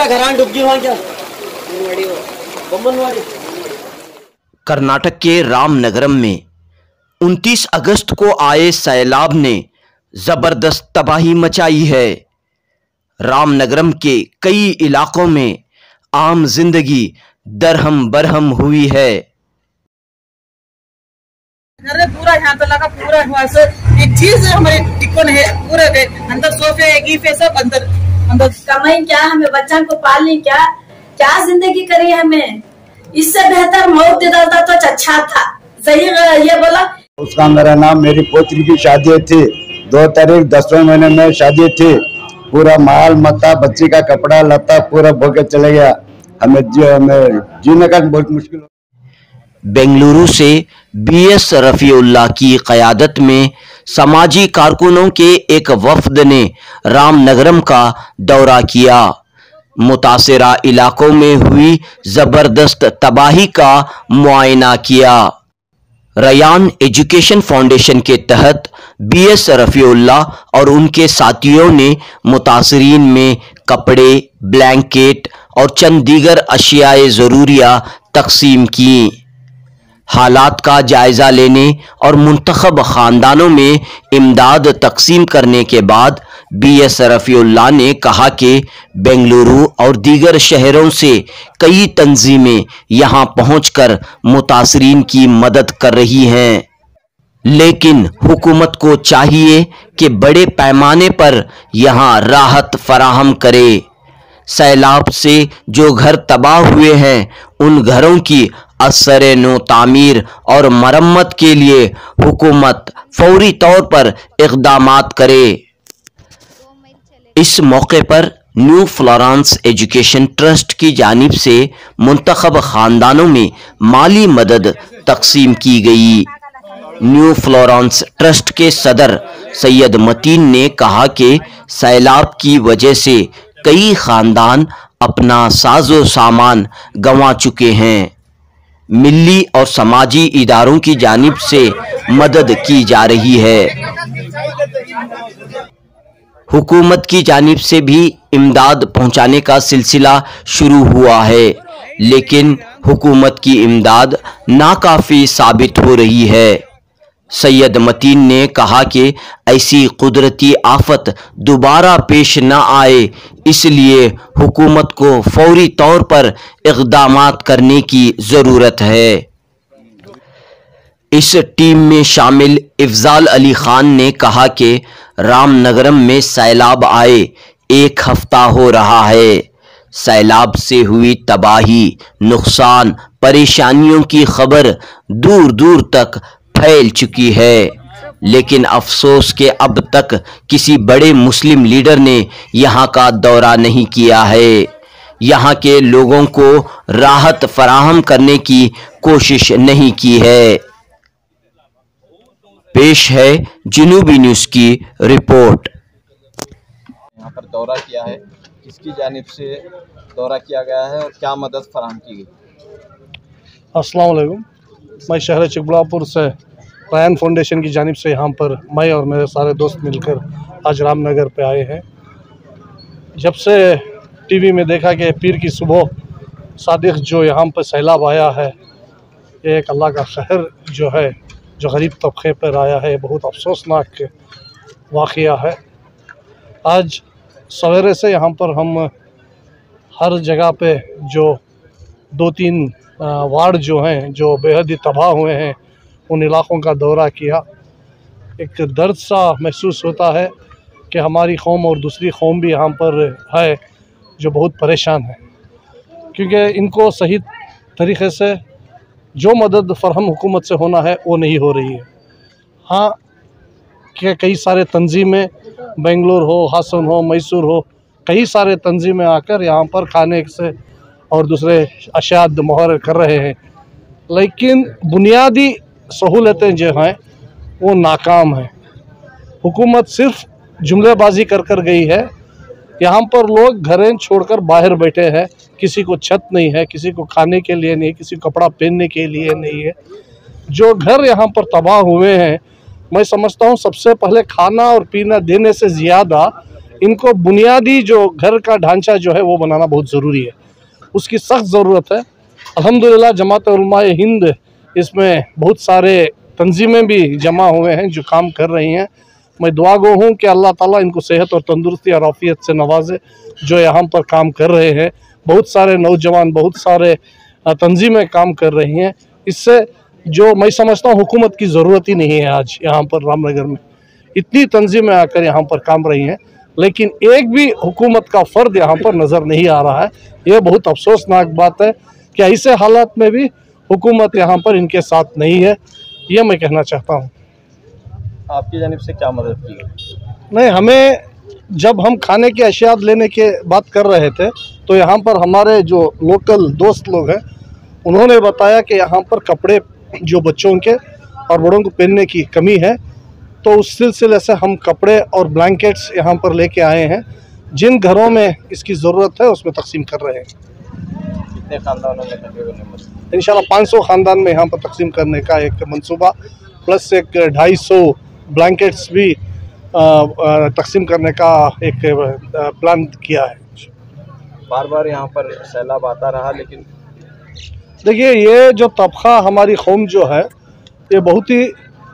कर्नाटक के रामनगरम में 29 अगस्त को आए सैलाब ने जबरदस्त तबाही मचाई है। रामनगरम के कई इलाकों में आम जिंदगी दरहम बरहम हुई है। पूरा यहाँ तो लगा, पूरा हुआ सर। एक चीज हमारे टिकन है पूरे अंदर, सोफे गीफे सब अंदर अंदर। कमाई क्या, हमें बच्चों को पालनी क्या, क्या जिंदगी करी हमें। इससे बेहतर मौत दे देता तो अच्छा था। सही ये बोला। उसका मेरा नाम, मेरी पोत्री की शादी थी 2 तारीख 10वें महीने में शादी थी। पूरा माल मता, बच्ची का कपड़ा लता पूरा भोगे चले गया। हमें जीने का बहुत मुश्किल। बेंगलुरु से बीएस रफीउल्लाह की क़यादत में समाजी कारकुनों के एक वफ़द ने रामनगरम का दौरा किया। मुतासिरा इलाकों में हुई ज़बरदस्त तबाही का मुआयना किया। रयान एजुकेशन फाउंडेशन के तहत बीएस रफीउल्लाह और उनके साथियों ने मुतासरीन में कपड़े, ब्लैंकेट और चंद दीगर अशियाए ज़रूरिया तकसीम की। हालात का जायज़ा लेने और मुंतखब ख़ानदानों में इमदाद तकसीम करने के बाद बीएस रफीउल्लाह ने कहा कि बेंगलुरु और दीगर शहरों से कई तंजीमें यहां पहुंचकर मुतासरीन की मदद कर रही हैं, लेकिन हुकूमत को चाहिए कि बड़े पैमाने पर यहां राहत फराहम करे। सैलाब से जो घर तबाह हुए हैं उन घरों की असरे नो तामीर और मरम्मत के लिए हुकूमत फौरी तौर पर इक़दामात करे। इस मौके पर न्यू फ्लोरेंस एजुकेशन ट्रस्ट की जानिब से मुंतखब ख़ानदानों में माली मदद तकसीम की गई। न्यू फ्लोरेंस ट्रस्ट के सदर सैयद मतीन ने कहा कि सैलाब की वजह से कई ख़ानदान अपना साजो सामान गंवा चुके हैं। मिली और समाजी इदारों की जानिब से मदद की जा रही है। हुकूमत की जानिब से भी इमदाद पहुंचाने का सिलसिला शुरू हुआ है, लेकिन हुकूमत की इमदाद नाकाफ़ी साबित हो रही है। सैयद मतीन ने कहा कि ऐसी कुदरती आफत दोबारा पेश न आए, इसलिए हुकूमत को फौरी तौर पर इक़दामात करने की ज़रूरत है। इस टीम में शामिल इफ़ज़ाल अली ख़ान ने कहा कि रामनगरम में सैलाब आए 1 हफ्ता हो रहा है। सैलाब से हुई तबाही, नुकसान, परेशानियों की खबर दूर दूर तक फैल चुकी है, लेकिन अफसोस के अब तक किसी बड़े मुस्लिम लीडर ने यहाँ का दौरा नहीं किया है। यहाँ के लोगों को राहत फराहम करने की कोशिश नहीं की है। पेश है जनूबी न्यूज़ की रिपोर्ट। यहाँ पर दौरा किया है, किसकी जानिब से दौरा किया गया है और क्या मदद फराहम की गई? अस्सलाम वालेकुम। मैं शहर चिकबुलापुर से रयान फाउंडेशन की जानिब से यहाँ पर मैं और मेरे सारे दोस्त मिलकर आज रामनगर पे आए हैं। जब से टीवी में देखा कि पीर की सुबह सादिक जो यहाँ पर सैलाब आया है, ये एक अल्लाह का कहर जो है, जो गरीब तबके पर आया है, बहुत अफसोसनाक वाक़या है। आज सवेरे से यहाँ पर हम हर जगह पे जो 2-3 वार्ड जो हैं जो बेहद ही तबाह हुए हैं, उन इलाक़ों का दौरा किया। एक दर्द सा महसूस होता है कि हमारी कौम और दूसरी कौम भी यहाँ पर है जो बहुत परेशान है, क्योंकि इनको सही तरीक़े से जो मदद फ़रहम हुकूमत से होना है वो नहीं हो रही है। हाँ, कि कई सारे तंजीमें, बेंगलुरु हो, हासन हो, मैसूर हो, कई सारे तंजीमें आकर यहाँ पर खाने से और दूसरे अशाद मुहर्रर कर रहे हैं, लेकिन बुनियादी सहूलतें जो हैं वो नाकाम हैं। हुकूमत सिर्फ जुमलेबाजी कर गई है। यहाँ पर लोग घरें छोड़कर बाहर बैठे हैं, किसी को छत नहीं है, किसी को खाने के लिए नहीं, किसी को कपड़ा पहनने के लिए नहीं है। जो घर यहाँ पर तबाह हुए हैं, मैं समझता हूँ सबसे पहले खाना और पीना देने से ज़्यादा इनको बुनियादी जो घर का ढांचा जो है वो बनाना बहुत ज़रूरी है, उसकी सख्त ज़रूरत है। अल्हम्दुलिल्लाह जमात उलमाए हिंद इसमें बहुत सारे तंजीमें भी जमा हुए हैं जो काम कर रही हैं। मैं दुआ गो हूँ कि अल्लाह ताला इनको सेहत और तंदुरुस्ती और आफियत से नवाजे, जो यहाँ पर काम कर रहे हैं। बहुत सारे नौजवान, बहुत सारे तंजीमें काम कर रही हैं। इससे जो मैं समझता हूँ हुकूमत की ज़रूरत ही नहीं है। आज यहाँ पर रामनगर में इतनी तंजीमें आकर यहाँ पर काम रही हैं, लेकिन एक भी हुकूमत का फ़र्द यहाँ पर नज़र नहीं आ रहा है। ये बहुत अफसोसनाक बात है कि ऐसे हालात में भी हुकूमत यहाँ पर इनके साथ नहीं है, ये मैं कहना चाहता हूँ। आपकी जानिब से क्या मदद की? नहीं, हमें जब हम खाने की अशिया लेने के बात कर रहे थे तो यहाँ पर हमारे जो लोकल दोस्त लोग हैं उन्होंने बताया कि यहाँ पर कपड़े जो बच्चों के और बड़ों को पहनने की कमी है, तो उस सिलसिले से हम कपड़े और ब्लैंकेट्स यहाँ पर लेके आए हैं। जिन घरों में इसकी ज़रूरत है उसमें तकसीम कर रहे हैं। कितने खानदानों में तकरीबन? इंशाल्लाह 500 ख़ानदान में यहाँ पर तकसीम करने का एक मंसूबा, प्लस एक 250 ब्लैंकेट्स भी तकसीम करने का एक प्लान किया है। बार बार यहाँ पर सैलाब आता रहा, लेकिन देखिए ये जो तबका हमारी कौम जो है ये बहुत ही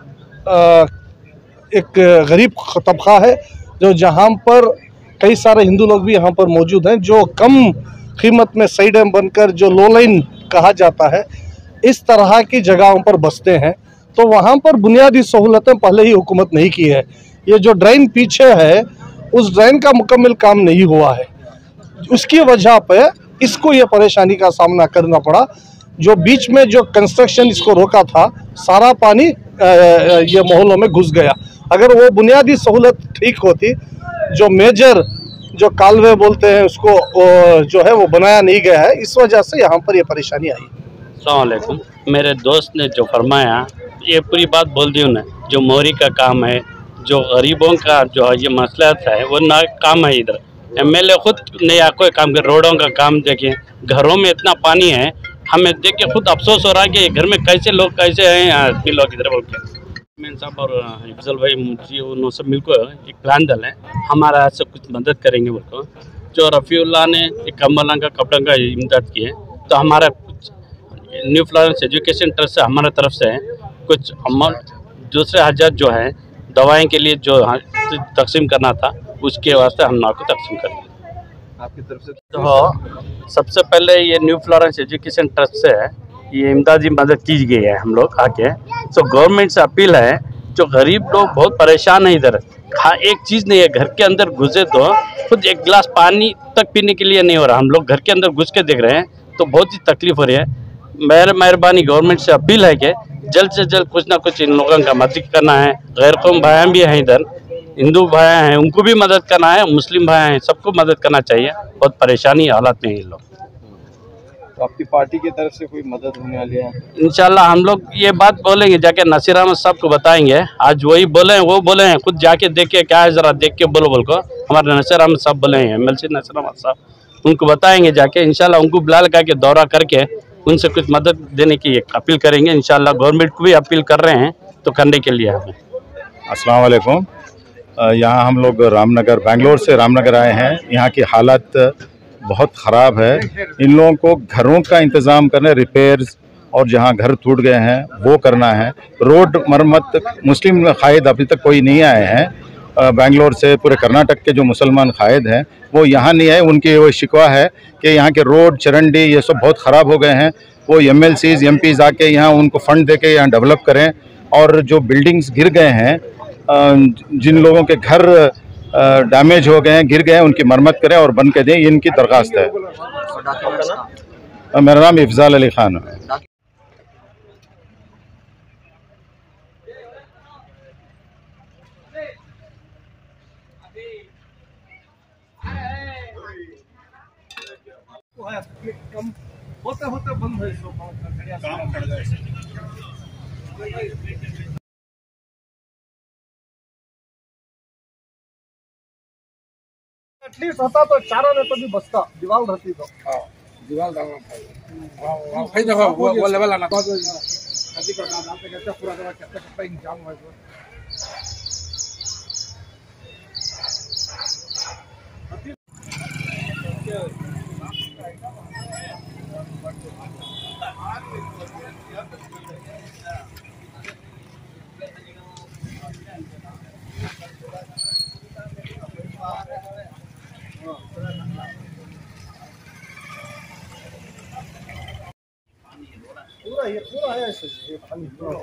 एक गरीब तबका है, जो जहाँ पर कई सारे हिंदू लोग भी यहाँ पर मौजूद हैं, जो कम कीमत में साइडें बनकर जो लो लाइन कहा जाता है इस तरह की जगहों पर बसते हैं। तो वहाँ पर बुनियादी सहूलतें पहले ही हुकूमत नहीं की है। ये जो ड्रेन पीछे है उस ड्रेन का मुकम्मल काम नहीं हुआ है, उसकी वजह पे इसको ये परेशानी का सामना करना पड़ा। जो बीच में जो कंस्ट्रक्शन इसको रोका था, सारा पानी ये मोहल्लों में घुस गया। अगर वो बुनियादी सहूलत ठीक होती, जो मेजर जो कालवे बोलते हैं उसको जो है वो बनाया नहीं गया है, इस वजह से यहाँ पर ये परेशानी आई। अस्सलाम वालेकुम। मेरे दोस्त ने जो फरमाया ये पूरी बात बोल दी उन्हें। जो मोहरी का काम है, जो गरीबों का जो ये मसला है वो ना काम है। इधर एमएलए खुद नया कोई काम कर, रोडों का काम देखिए, घरों में इतना पानी है, हमें देख के खुद अफसोस हो रहा है कि घर में कैसे लोग कैसे हैं आदमी लोग इधर बोल के। मैं साहब और अफजल भाई मुझे उन्होंने सब मिलकर एक प्लान डाला है, हमारा से कुछ मदद करेंगे बोल को। जो रफ़ीउल्लाह ने एक कम्बल का कपड़ों का इमदाद किए, तो हमारा कुछ न्यू फ्लोरेंस एजुकेशन ट्रस्ट से हमारे तरफ से है कुछ अमाउंट, दूसरे हज़ार जो है दवाएं के लिए जो तकसीम करना था उसके वास्ते हम आपको तकसीम करेंगे आपकी तरफ से। तो सबसे पहले ये न्यू फ्लोरेंस एजुकेशन ट्रस्ट से है, ये इमदादी मदद की गई है हम लोग आके। तो गवर्नमेंट से अपील है, जो गरीब लोग बहुत परेशान है इधर, एक चीज़ नहीं है, घर के अंदर घुसे तो खुद एक गिलास पानी तक पीने के लिए नहीं हो रहा। हम लोग घर के अंदर घुस के देख रहे हैं तो बहुत ही तकलीफ हो रही है। मेहरबानी गवर्नमेंट से अपील है कि जल्द से जल्द कुछ ना कुछ इन लोगों का मदद करना है। गैर कौम भाई भी हैं इधर, हिंदू भाई हैं, उनको भी मदद करना है, मुस्लिम भाई हैं, सबको मदद करना चाहिए। बहुत परेशानी हालात में हैं ये लोग। तो आपकी पार्टी की तरफ से कोई मदद होने वाली है? इंशाल्लाह हम लोग ये बात बोलेंगे, जाके नसीर अहमद साहब को बताएंगे। आज वही बोले हैं, वो बोले हैं खुद जाके देख के क्या है ज़रा देख के बोलो बोल को। हमारे नसीर अहमद साहब बोले हैं, एमएलसी नसीर अहमद साहब, उनको बताएंगे जाके। इंशाल्लाह उनको बुला लगा के दौरा करके उनसे कुछ मदद देने की एक अपील करेंगे। इंशाल्लाह गवर्नमेंट को भी अपील कर रहे हैं तो करने के लिए हमें। अस्सलाम वालेकुम। यहाँ हम लोग रामनगर, बेंगलोर से रामनगर आए हैं। यहाँ की हालत बहुत ख़राब है। इन लोगों को घरों का इंतज़ाम करना, रिपेयर्स और जहाँ घर टूट गए हैं वो करना है। रोड मरम्मत मुस्लिम कायद अभी तक कोई नहीं आए हैं। बेंगलोर से पूरे कर्नाटक के जो मुसलमान कायद हैं वो यहाँ नहीं आए। उनकी वो शिकवा है कि यहाँ के रोड, चरंडी ये सब बहुत ख़राब हो गए हैं। वो MLCs MPs आके यहाँ उनको फ़ंड दे के यहाँ डेवलप करें, और जो बिल्डिंग्स गिर गए हैं, जिन लोगों के घर डैमेज हो गए हैं, गिर गए हैं, उनकी मरम्मत करें और बन के दें, ये इनकी दरख्वास्त है। मेरा नाम इफ़ज़ाल अली ख़ान है। होते होते बंद है काम पड़ जाए। एटलीस्ट होता तो चारों ने तो भी बसता, दीवार रहती तो। दीवार भाई देखो वो लेवल आना तो नदी का काम आपके कैसे पूरा जगह कैसे इंतजाम हुआ है। पूरा ये पूरा है ऐसे ये पानी पूरा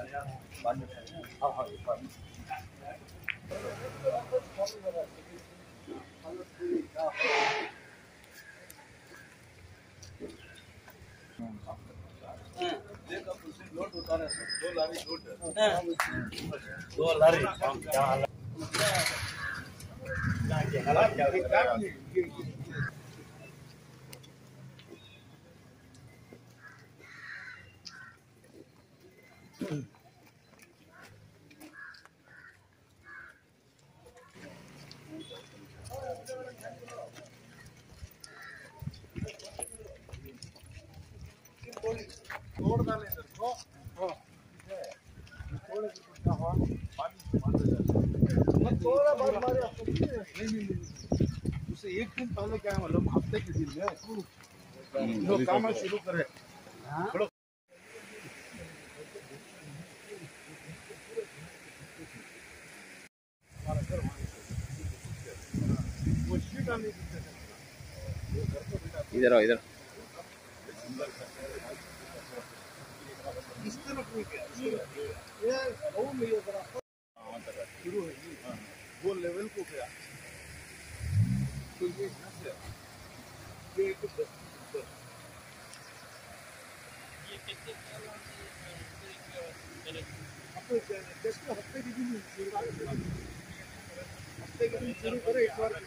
उसे एक दिन पहले क्या मतलब हफ्ते के दिन में जो काम शुरू करे इधर आओ इधर। इस तरह कोई क्या ये और नहीं जरा शुरू है वो लेवल को क्या तो ये हफ्ते के दिन शुरू करे एक बार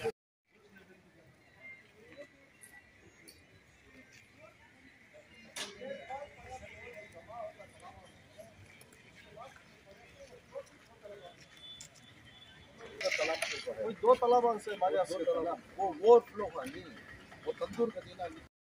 दो तालाब से हमारे वो फ्लो का नहीं वो तंदूर का देना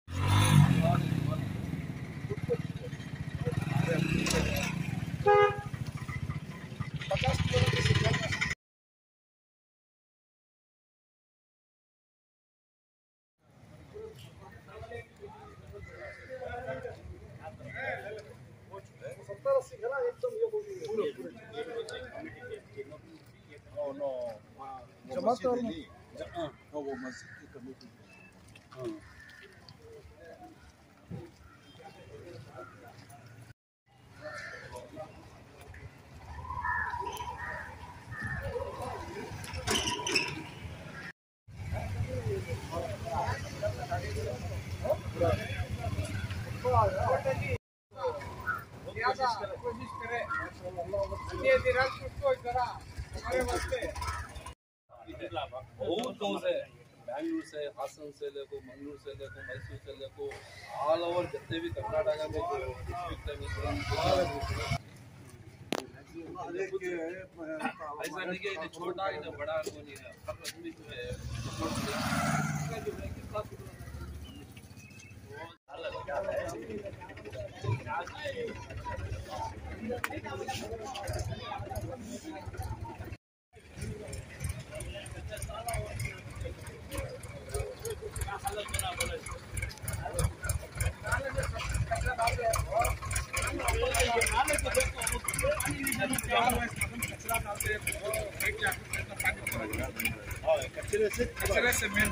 जमात वो मस्जिद की कमेटी कोशिश करे बहुत गाँव से बैंगलोर से हासन से लेको मंगलूर से लेको मैसूर से लेको ऑल ओवर जितने भी कर्नाटका में जो डिस्ट्रिक्ट है ऐसा नहीं कि छोटा ही ना बड़ा को नहीं है हर आदमी जो है इसका जो है कितना कचरे से मेन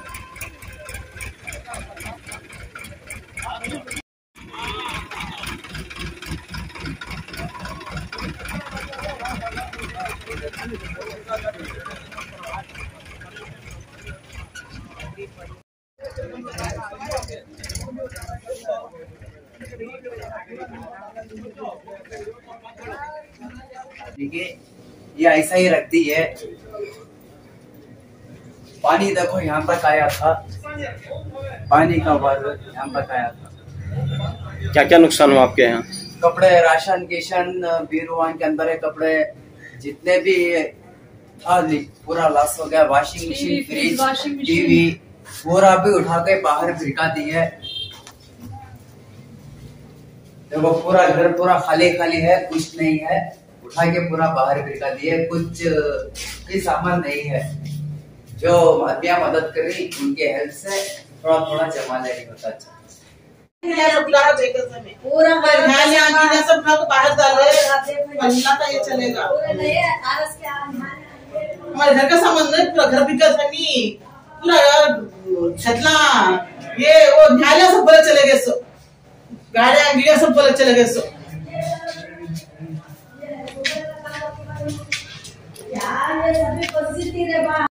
देखिए ये ऐसा ही रखती है। पानी देखो यहाँ तक आया था, पानी का बार यहाँ तक आया था। क्या क्या नुकसान हुआ आपके यहाँ? कपड़े, राशन कीशन, बीरुआन के अंदर है कपड़े, जितने भी था पूरा लॉस हो गया। वॉशिंग मशीन, फ्रिज, टीवी पूरा भी उठा के बाहर भिड़का दी है। देखो पूरा घर पूरा खाली खाली है, कुछ नहीं है, उठा के पूरा बाहर भिड़का दिए। कुछ भी सामान नहीं है। जो मदद करी उनके हेल्प से थोड़ा थोड़ा जमा लेने होता है। पूरा सब उठा को बाहर डाले बनना का ये चलेगा। हमारे घर का सामान नहीं, पूरा घर बिका था नहीं, पूरा छतला ये वो न्यायालय सब बोले चले गए, सो गाड़ियां सब बोले चले गए, सो यार ये सभी परिस्थिति रे बा।